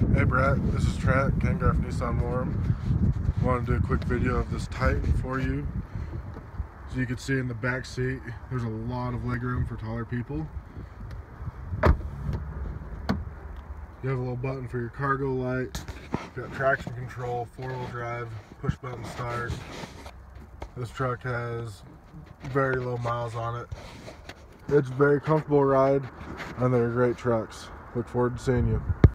Hey Brett, this is Trent, Kangaroo Nissan Warm. Wanted to do a quick video of this Titan for you. So you can see in the back seat, there's a lot of legroom for taller people. You have a little button for your cargo light. You've got traction control, 4-wheel drive, push button start. This truck has very low miles on it. It's a very comfortable ride, and they're great trucks. Look forward to seeing you.